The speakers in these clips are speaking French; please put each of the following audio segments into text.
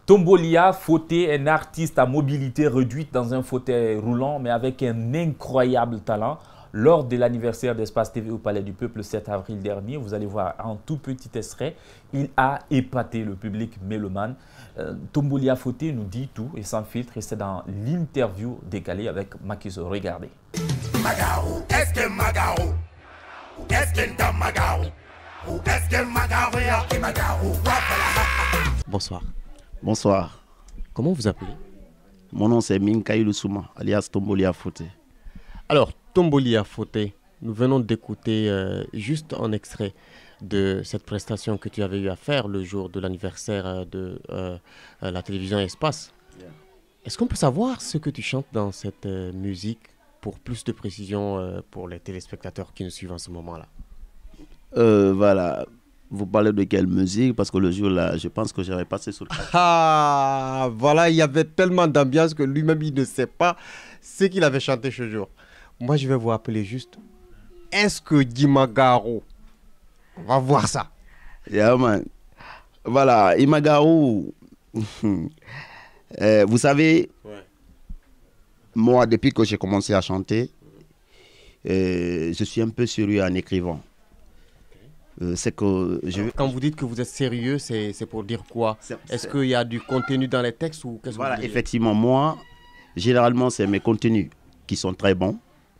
Tombolia Fauté, un artiste à mobilité réduite dans un fauteuil roulant, mais avec un incroyable talent. Lors de l'anniversaire d'Espace TV au Palais du Peuple le 7 avril dernier, vous allez voir un tout petit extrait, il a épaté le public mélomane. Tombolia Fauté nous dit tout et sans filtre, et c'est dans l'interview décalée avec Makiso. Regardez. Magao, est-ce que Magao? Est-ce que Magao? Est-ce que Magao? Bonsoir. Bonsoir. Comment vous appelez? Mon nom c'est Minkaïlou Souma, alias Tombolia Fauté. Alors, Tombolia Fauté, nous venons d'écouter juste un extrait de cette prestation que tu avais eu à faire le jour de l'anniversaire de la télévision Espace. Yeah. Est-ce qu'on peut savoir ce que tu chantes dans cette musique pour plus de précision pour les téléspectateurs qui nous suivent en ce moment-là? Voilà. Vous parlez de quelle musique? Parce que le jour-là, je pense que j'avais passé sur le... Ah, voilà, il y avait tellement d'ambiance que lui-même, il ne sait pas ce qu'il avait chanté ce jour. Moi, je vais vous appeler juste. Est-ce que Dimagaro? On va voir ça. Yeah, man. Voilà, Imagaro. Vous savez, ouais. Moi, depuis que j'ai commencé à chanter, je suis un peu sérieux en écrivant. C'est que Quand vous dites que vous êtes sérieux, c'est pour dire quoi? Est-ce qu'il y a du contenu dans les textes ou qu'est-ce que voilà, vous voulez dire? effectivement, moi, généralement, c'est mes contenus qui sont très bons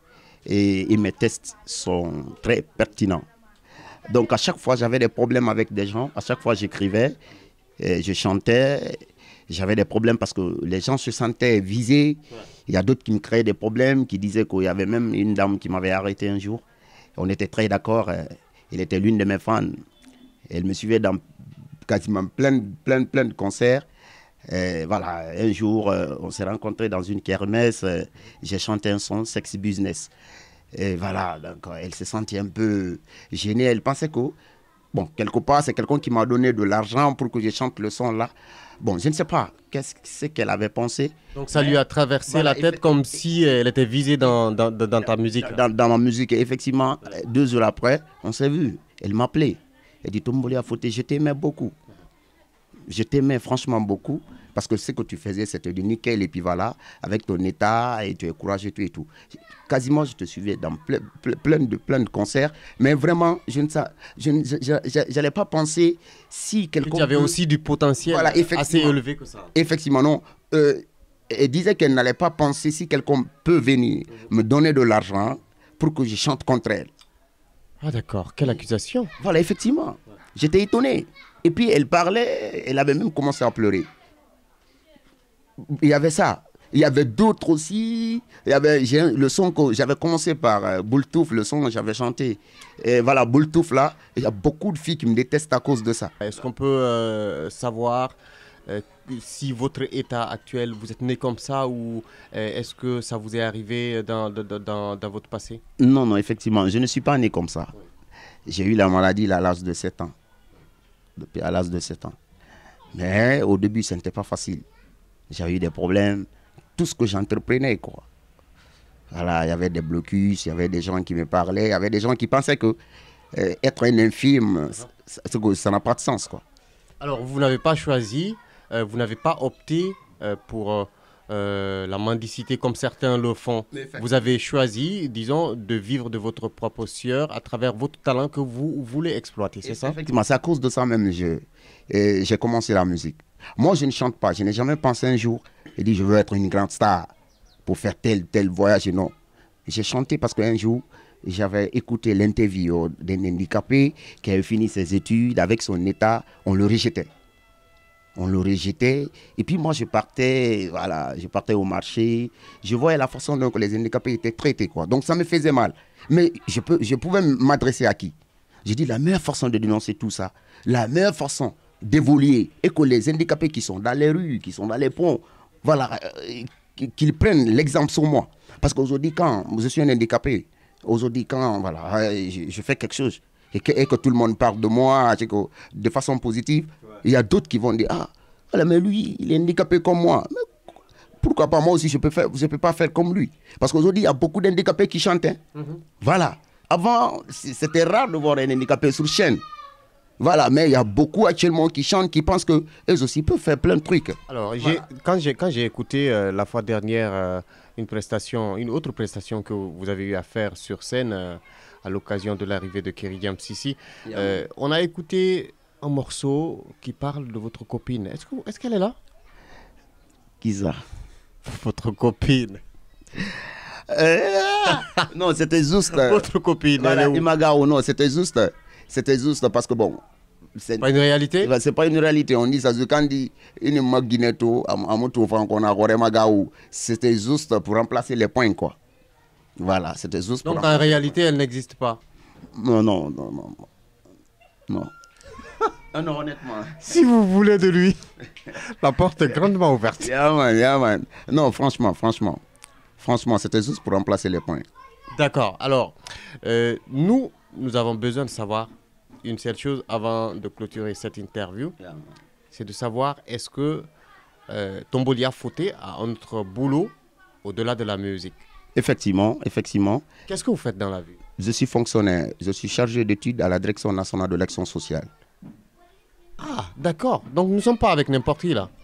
et mes textes sont très pertinents. Donc, à chaque fois, j'avais des problèmes avec des gens. À chaque fois, j'écrivais, je chantais. J'avais des problèmes parce que les gens se sentaient visés. Ouais. Il y a d'autres qui me créaient des problèmes, qui disaient qu'il y avait même une dame qui m'avait arrêté un jour. On était très d'accord. Elle était l'une de mes fans. Elle me suivait dans quasiment plein de concerts. Voilà, un jour, on s'est rencontrés dans une kermesse. J'ai chanté un son, Sexy Business. Et voilà, donc elle s'est sentie un peu gênée. Elle pensait que, bon, quelque part, c'est quelqu'un qui m'a donné de l'argent pour que je chante le son là. Bon, je ne sais pas qu'est-ce qu'elle avait pensé. Donc ça lui a traversé voilà, la tête comme si elle était visée dans ta musique. Dans ma musique, et effectivement, 2 jours après, on s'est vu. Elle m'appelait. Elle dit, Tombolia Fauté, je t'aimais beaucoup. Je t'aimais franchement beaucoup. Parce que ce que tu faisais, c'était du nickel. Et puis voilà, avec ton état, et tu es courageux et tout. Quasiment, je te suivais dans plein de concerts. Mais vraiment, je n'allais pas penser si quelqu'un... Tu avais aussi du potentiel voilà, assez élevé que ça. Effectivement, non. Elle disait qu'elle n'allait pas penser si quelqu'un peut venir me donner de l'argent pour que je chante contre elle. Ah d'accord, quelle accusation. Voilà, effectivement. J'étais étonné. Et puis elle parlait, elle avait même commencé à pleurer. Il y avait ça. Il y avait d'autres aussi. Il y avait le son que j'avais commencé par Boultouf, le son que j'avais chanté. Et voilà, Boultouf là, il y a beaucoup de filles qui me détestent à cause de ça. Est-ce qu'on peut savoir si votre état actuel, vous êtes né comme ça ou est-ce que ça vous est arrivé dans votre passé? Non, non, effectivement, je ne suis pas né comme ça. Oui. J'ai eu la maladie à l'âge de 7 ans. Depuis à l'âge de 7 ans. Mais au début, ce n'était pas facile. J'avais eu des problèmes, tout ce que j'entreprenais, quoi. Voilà, il y avait des blocus, il y avait des gens qui me parlaient, il y avait des gens qui pensaient que être un infirme, ça n'a pas de sens, quoi. Alors, vous n'avez pas choisi, vous n'avez pas opté pour la mendicité comme certains le font. Vous avez choisi, disons, de vivre de votre propre sueur à travers votre talent que vous voulez exploiter, c'est ça? Effectivement, c'est à cause de ça même que j'ai commencé la musique. Moi, je ne chante pas. Je n'ai jamais pensé un jour et dit je veux être une grande star pour faire tel voyage. Non. J'ai chanté parce qu'un jour, j'avais écouté l'interview d'un handicapé qui avait fini ses études avec son état. On le rejetait. On le rejetait. Et puis moi, je partais au marché. Je voyais la façon dont les handicapés étaient traités, quoi. Donc ça me faisait mal. Mais je pouvais m'adresser à qui? J'ai dit la meilleure façon de dénoncer tout ça, la meilleure façon d'évoluer et que les handicapés qui sont dans les rues, qui sont dans les ponts, voilà, qu'ils prennent l'exemple sur moi. Parce qu'aujourd'hui, quand je suis un handicapé, aujourd'hui, quand voilà, je fais quelque chose et que tout le monde parle de moi de façon positive, il y a d'autres qui vont dire, ah, voilà, mais lui, il est handicapé comme moi. Mais pourquoi pas moi aussi, je peux pas faire comme lui. Parce qu'aujourd'hui, il y a beaucoup d'handicapés qui chantent. Hein. Voilà. Avant, c'était rare de voir un handicapé sur chaîne. Voilà, mais il y a beaucoup actuellement qui chantent, qui pensent qu'eux aussi peuvent faire plein de trucs. Alors, quand j'ai écouté la fois dernière une autre prestation que vous avez eu à faire sur scène à l'occasion de l'arrivée de Keridiam Sissi, on a écouté un morceau qui parle de votre copine. Est-ce qu'elle est là? Qui ça? Votre copine. Non, c'était juste. Votre copine. Voilà, Imagao, non, c'était juste parce que bon. C'est pas une réalité? C'est pas une réalité. On dit ça, quand on dit une magneto, c'était juste pour remplacer les points, quoi. Voilà, c'était juste donc pour. Donc en réalité, elle n'existe pas? Non. Non, honnêtement. Si vous voulez de lui, la porte est grandement ouverte. Yeah, man. Non, franchement, c'était juste pour remplacer les points. D'accord. Alors, nous avons besoin de savoir une seule chose avant de clôturer cette interview. Yeah. C'est de savoir est-ce que Tombolia Fouté a un autre boulot au-delà de la musique? Effectivement. Qu'est-ce que vous faites dans la vie? Je suis fonctionnaire. Je suis chargé d'études à la Direction nationale de l'action sociale. Ah, d'accord. Donc nous ne sommes pas avec n'importe qui là.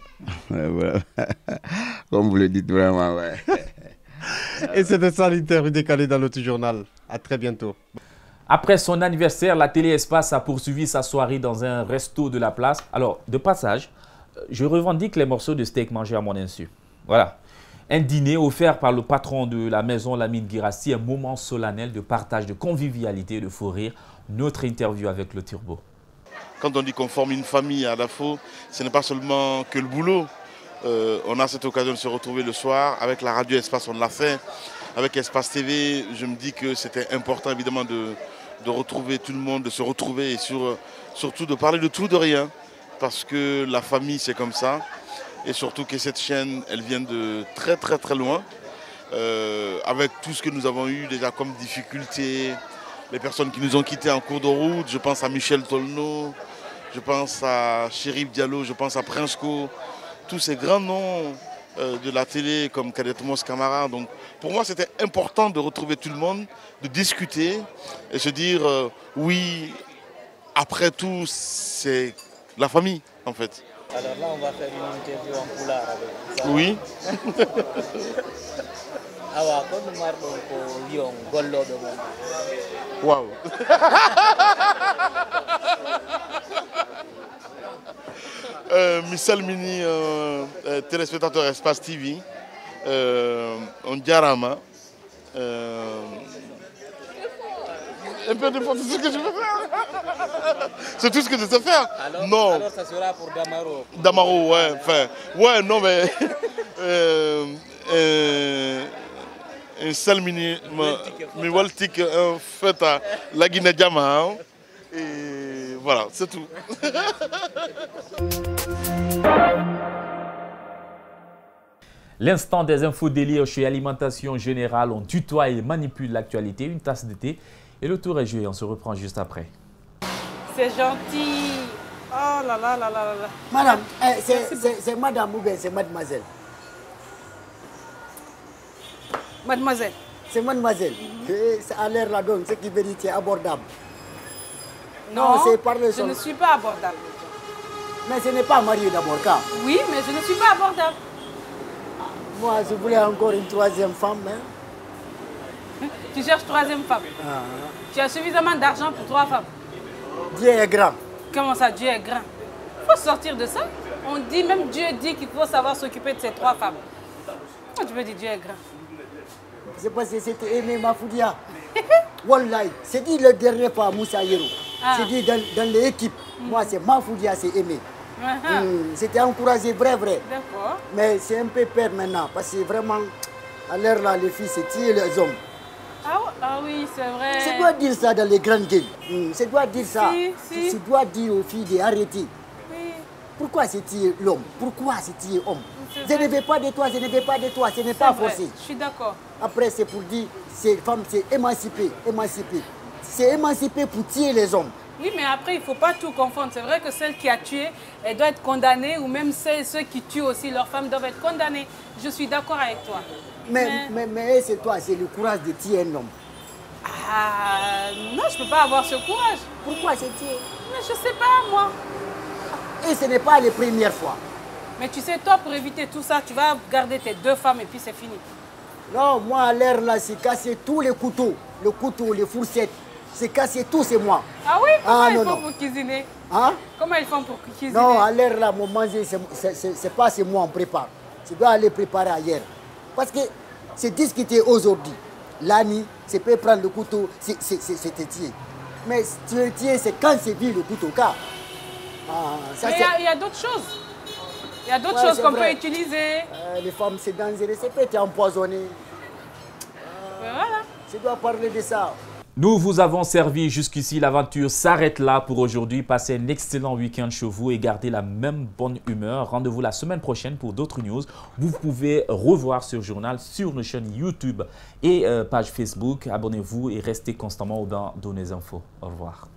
Comme vous le dites vraiment, ouais. Et c'était ça l'interview décalée dans notre journal. À très bientôt. Après son anniversaire, la Télé Espace a poursuivi sa soirée dans un resto de la place. Alors, de passage, je revendique les morceaux de steak mangés à mon insu. Voilà. Un dîner offert par le patron de la maison Lamine Guirassi, un moment solennel de partage, de convivialité, de fou rire. Notre interview avec le Turbo. Quand on dit qu'on forme une famille à Dafo, ce n'est pas seulement que le boulot. On a cette occasion de se retrouver le soir. Avec la radio Espace, on l'a fait. Avec Espace TV, je me dis que c'était important évidemment de retrouver tout le monde, de se retrouver et surtout de parler de tout, de rien. Parce que la famille, c'est comme ça. Et surtout que cette chaîne, elle vient de très très très loin. Avec tout ce que nous avons eu déjà comme difficultés, les personnes qui nous ont quittés en cours de route, je pense à Michel Tolno, je pense à Chérif Diallo, je pense à Prinsco, tous ces grands noms de la télé comme Cadet Mos Camara. Donc pour moi c'était important de retrouver tout le monde, de discuter et se dire oui, après tout c'est la famille en fait. Alors là on va faire une interview en poulard avec vous. Oui. Awa ko ɗum arɗon ko wiyon golloɗo mon. Wow. Mi salmini téléspectateur Espace TV. On jarama. Un peu de faute, c'est ce que je veux faire. C'est tout ce que je sais faire. Alors ça sera pour Damaro. Damaro, ouais. Enfin, ouais, non mais. Un salmini, mi waltik un fait à la Guinée-Diama. Et voilà, c'est tout. L'instant des infos délire chez Alimentation Générale. On tutoie et manipule l'actualité. Une tasse de thé. Et le tour est joué. On se reprend juste après. C'est gentil. Oh là là là là là. Madame, c'est madame ou bien c'est mademoiselle? Mademoiselle. C'est mademoiselle. Ça a l'air là donc, ce qui veut dire que c'est abordable. Non, c'est parler je ne suis pas abordable. Mais ce n'est pas marié d'abord, car. Oui, mais je ne suis pas abordable. Moi, je voulais encore une troisième femme. Hein. Tu cherches troisième femme. Tu as suffisamment d'argent pour 3 femmes. Dieu est grand. Comment ça, Dieu est grand? Il faut sortir de ça. On dit, même Dieu dit qu'il faut savoir s'occuper de ces 3 femmes. Comment tu veux dire Dieu est grand? C'est parce que c'était Aimé Mafoudia. Wallahi, c'est dit le dernier fois Moussa Yero. C'est dit dans l'équipe. Moi, c'est Mafoudia, c'est Aimé. C'était encouragé, vrai. D'accord. Mais c'est un peu peur maintenant. Parce que vraiment, à l'heure là, les filles, c'est tuer les hommes. Ah oui, c'est vrai. C'est doit dire ça dans les grandes games. C'est doit dire ça. Si. C'est doit dire aux filles d'arrêter. Oui. Pourquoi c'est tuer l'homme? Pourquoi c'est tuer l'homme? Je ne veux pas de toi, ce n'est pas forcé. Je suis d'accord. Après, c'est pour dire, ces femmes, c'est émancipé. C'est émancipé pour tuer les hommes. Oui, mais après, il ne faut pas tout confondre. C'est vrai que celle qui a tué, elle doit être condamnée, ou même ceux qui tuent aussi, leurs femmes doivent être condamnées. Je suis d'accord avec toi. Mais c'est toi, c'est le courage de tuer un homme. Ah, non, je ne peux pas avoir ce courage. Pourquoi c'est tuer? Mais je sais pas, moi. Et ce n'est pas les premières fois. Mais tu sais, toi, pour éviter tout ça, tu vas garder tes 2 femmes et puis c'est fini. Non, moi, à l'air là, c'est casser tous les couteaux. Le couteau, les fourchettes. C'est casser tout, c'est moi. Ah oui? Comment ils font pour cuisiner? Hein? Comment ils font pour cuisiner? Non, à l'air là, mon manger, c'est pas c'est moi, on prépare. Je dois aller préparer ailleurs. Parce que c'est discuter aujourd'hui. L'ami, c'est peut prendre le couteau, c'est tirer. Mais tirer, c'est quand c'est vu le couteau. Car, mais il y a d'autres choses. Il y a d'autres choses qu'on peut utiliser. Les femmes, c'est dangereux, c'est peut-être empoisonné. Voilà. Je dois parler de ça. Nous vous avons servi jusqu'ici. L'aventure s'arrête là pour aujourd'hui. Passez un excellent week-end chez vous et gardez la même bonne humeur. Rendez-vous la semaine prochaine pour d'autres news. Vous pouvez revoir ce journal sur nos chaînes YouTube et page Facebook. Abonnez-vous et restez constamment au bain de nos infos. Au revoir.